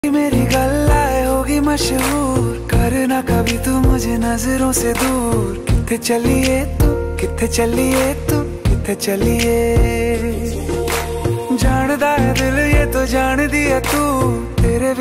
मेरी गल्लाए होगी मशहूर, करना कभी तू मुझे नजरों से दूर। किथे चलिए तू, किथे चलिए तू, किथे चलिए। जानदा है दिल ये तो जान दिया तू, तेरे